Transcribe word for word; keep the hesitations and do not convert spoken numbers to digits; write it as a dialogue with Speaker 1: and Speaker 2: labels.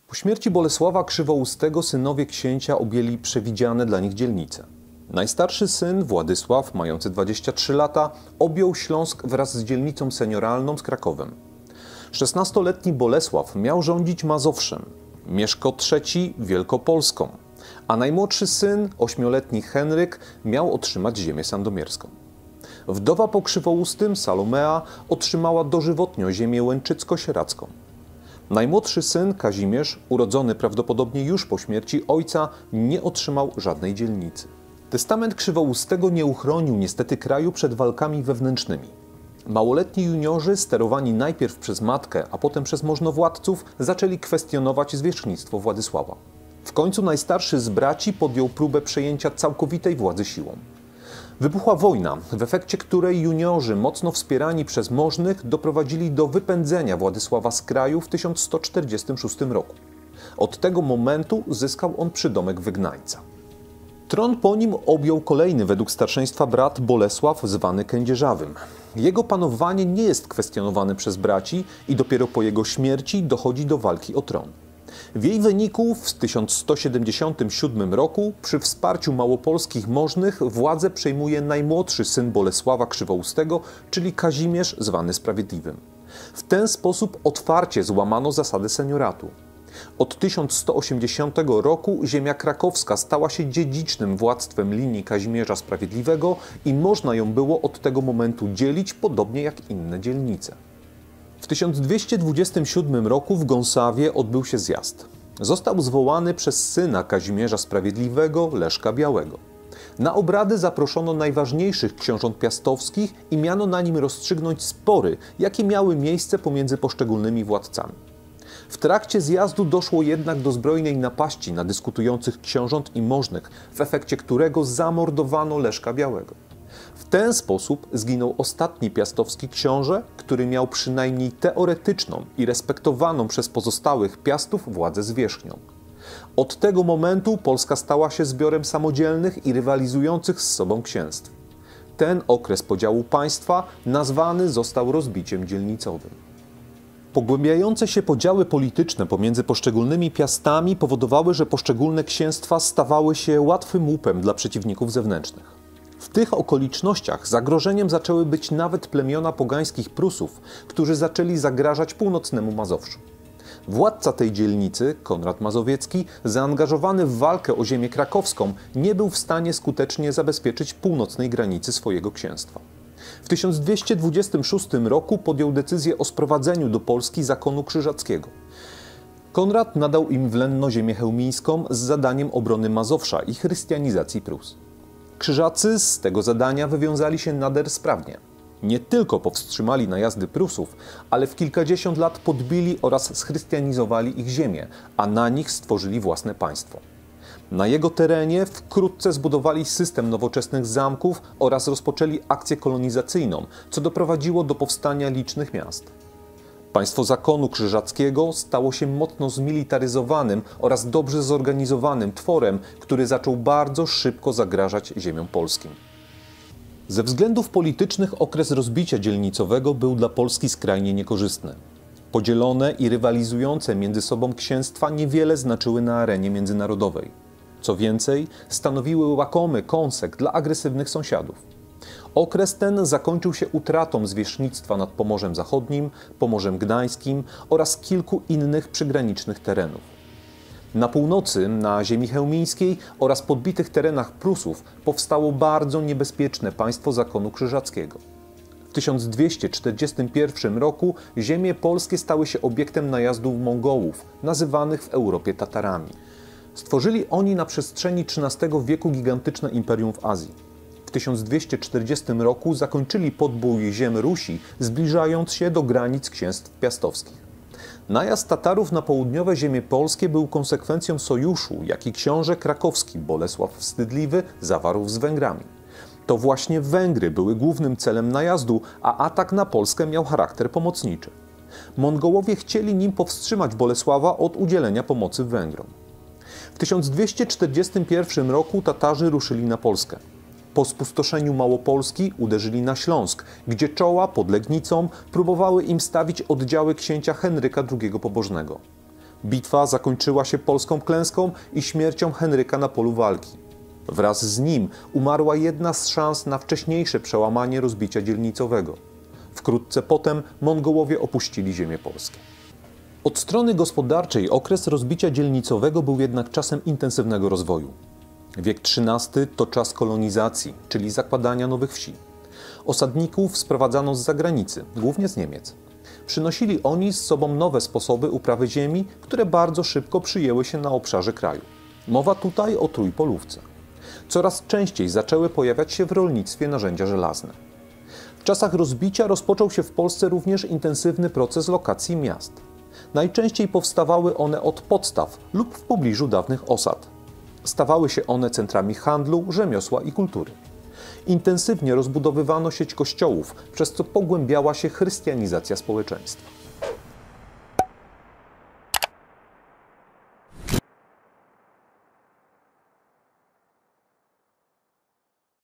Speaker 1: Po śmierci Bolesława Krzywoustego synowie księcia objęli przewidziane dla nich dzielnice. Najstarszy syn, Władysław, mający dwadzieścia trzy lata, objął Śląsk wraz z dzielnicą senioralną z Krakowem. szesnastoletni Bolesław miał rządzić Mazowszem, Mieszko trzeci Wielkopolską, a najmłodszy syn, ośmioletni Henryk, miał otrzymać ziemię sandomierską. Wdowa po Krzywoustym, Salomea, otrzymała dożywotnio ziemię łęczycko-sieradzką. Najmłodszy syn, Kazimierz, urodzony prawdopodobnie już po śmierci ojca, nie otrzymał żadnej dzielnicy. Testament Krzywoustego nie uchronił niestety kraju przed walkami wewnętrznymi. Małoletni juniorzy, sterowani najpierw przez matkę, a potem przez możnowładców, zaczęli kwestionować zwierzchnictwo Władysława. W końcu najstarszy z braci podjął próbę przejęcia całkowitej władzy siłą. Wybuchła wojna, w efekcie której juniorzy, mocno wspierani przez możnych, doprowadzili do wypędzenia Władysława z kraju w tysiąc sto czterdziestym szóstym roku. Od tego momentu zyskał on przydomek wygnańca. Tron po nim objął kolejny według starszeństwa brat Bolesław, zwany Kędzierzawym. Jego panowanie nie jest kwestionowane przez braci i dopiero po jego śmierci dochodzi do walki o tron. W jej wyniku w tysiąc sto siedemdziesiątym siódmym roku przy wsparciu małopolskich możnych władzę przejmuje najmłodszy syn Bolesława Krzywoustego, czyli Kazimierz, zwany Sprawiedliwym. W ten sposób otwarcie złamano zasady senioratu. Od tysiąc sto osiemdziesiątego roku ziemia krakowska stała się dziedzicznym władztwem linii Kazimierza Sprawiedliwego i można ją było od tego momentu dzielić, podobnie jak inne dzielnice. W tysiąc dwieście dwudziestym siódmym roku w Gąsawie odbył się zjazd. Został zwołany przez syna Kazimierza Sprawiedliwego, Leszka Białego. Na obrady zaproszono najważniejszych książąt piastowskich i miano na nim rozstrzygnąć spory, jakie miały miejsce pomiędzy poszczególnymi władcami. W trakcie zjazdu doszło jednak do zbrojnej napaści na dyskutujących książąt i możnych, w efekcie którego zamordowano Leszka Białego. W ten sposób zginął ostatni piastowski książę, który miał przynajmniej teoretyczną i respektowaną przez pozostałych piastów władzę zwierzchnią. Od tego momentu Polska stała się zbiorem samodzielnych i rywalizujących z sobą księstw. Ten okres podziału państwa nazwany został rozbiciem dzielnicowym. Pogłębiające się podziały polityczne pomiędzy poszczególnymi piastami powodowały, że poszczególne księstwa stawały się łatwym łupem dla przeciwników zewnętrznych. W tych okolicznościach zagrożeniem zaczęły być nawet plemiona pogańskich Prusów, którzy zaczęli zagrażać północnemu Mazowszu. Władca tej dzielnicy, Konrad Mazowiecki, zaangażowany w walkę o ziemię krakowską, nie był w stanie skutecznie zabezpieczyć północnej granicy swojego księstwa. W tysiąc dwieście dwudziestym szóstym roku podjął decyzję o sprowadzeniu do Polski zakonu krzyżackiego. Konrad nadał im w lenno ziemię chełmińską z zadaniem obrony Mazowsza i chrystianizacji Prus. Krzyżacy z tego zadania wywiązali się nader sprawnie. Nie tylko powstrzymali najazdy Prusów, ale w kilkadziesiąt lat podbili oraz schrystianizowali ich ziemię, a na nich stworzyli własne państwo. Na jego terenie wkrótce zbudowali system nowoczesnych zamków oraz rozpoczęli akcję kolonizacyjną, co doprowadziło do powstania licznych miast. Państwo zakonu krzyżackiego stało się mocno zmilitaryzowanym oraz dobrze zorganizowanym tworem, który zaczął bardzo szybko zagrażać ziemiom polskim. Ze względów politycznych okres rozbicia dzielnicowego był dla Polski skrajnie niekorzystny. Podzielone i rywalizujące między sobą księstwa niewiele znaczyły na arenie międzynarodowej. Co więcej, stanowiły łakomy kąsek dla agresywnych sąsiadów. Okres ten zakończył się utratą zwierzchnictwa nad Pomorzem Zachodnim, Pomorzem Gdańskim oraz kilku innych przygranicznych terenów. Na północy, na ziemi chełmińskiej oraz podbitych terenach Prusów powstało bardzo niebezpieczne państwo zakonu krzyżackiego. W tysiąc dwieście czterdziestym pierwszym roku ziemie polskie stały się obiektem najazdów Mongołów, nazywanych w Europie Tatarami. Stworzyli oni na przestrzeni trzynastego wieku gigantyczne imperium w Azji. W tysiąc dwieście czterdziestym roku zakończyli podbój ziem Rusi, zbliżając się do granic księstw piastowskich. Najazd Tatarów na południowe ziemie polskie był konsekwencją sojuszu, jaki książę krakowski Bolesław Wstydliwy zawarł z Węgrami. To właśnie Węgry były głównym celem najazdu, a atak na Polskę miał charakter pomocniczy. Mongołowie chcieli nim powstrzymać Bolesława od udzielenia pomocy Węgrom. W tysiąc dwieście czterdziestym pierwszym roku Tatarzy ruszyli na Polskę. Po spustoszeniu Małopolski uderzyli na Śląsk, gdzie czoła pod Legnicą próbowały im stawić oddziały księcia Henryka drugiego Pobożnego. Bitwa zakończyła się polską klęską i śmiercią Henryka na polu walki. Wraz z nim umarła jedna z szans na wcześniejsze przełamanie rozbicia dzielnicowego. Wkrótce potem Mongołowie opuścili ziemię polskie. Od strony gospodarczej okres rozbicia dzielnicowego był jednak czasem intensywnego rozwoju. Wiek trzynasty to czas kolonizacji, czyli zakładania nowych wsi. Osadników sprowadzano z zagranicy, głównie z Niemiec. Przynosili oni z sobą nowe sposoby uprawy ziemi, które bardzo szybko przyjęły się na obszarze kraju. Mowa tutaj o trójpolówce. Coraz częściej zaczęły pojawiać się w rolnictwie narzędzia żelazne. W czasach rozbicia rozpoczął się w Polsce również intensywny proces lokacji miast. Najczęściej powstawały one od podstaw lub w pobliżu dawnych osad. Stawały się one centrami handlu, rzemiosła i kultury. Intensywnie rozbudowywano sieć kościołów, przez co pogłębiała się chrystianizacja społeczeństwa.